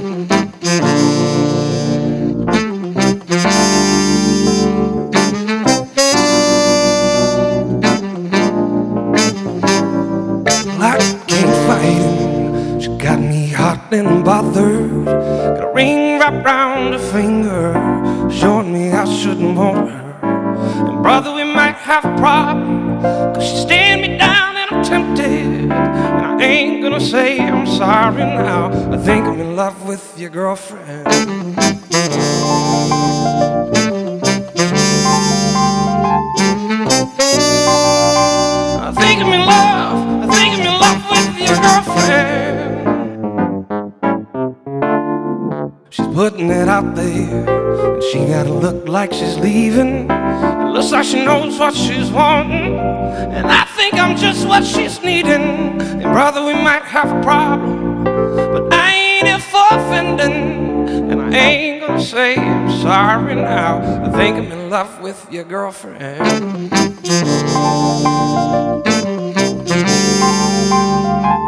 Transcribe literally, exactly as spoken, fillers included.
And bothered, got a ring wrapped round her finger, showing me I shouldn't want her. And brother, we might have a problem, cause she's staring me down and I'm tempted. And I ain't gonna say I'm sorry now, I think I'm in love with your girlfriend. I think I'm in love, I think I'm in love with your girlfriend. She's putting it out there, and she gotta look like she's leaving. It looks like she knows what she's wanting, and I think I'm just what she's needing. And brother, we might have a problem, but I ain't here for offending. And I ain't gonna say I'm sorry now, I think I'm in love with your girlfriend.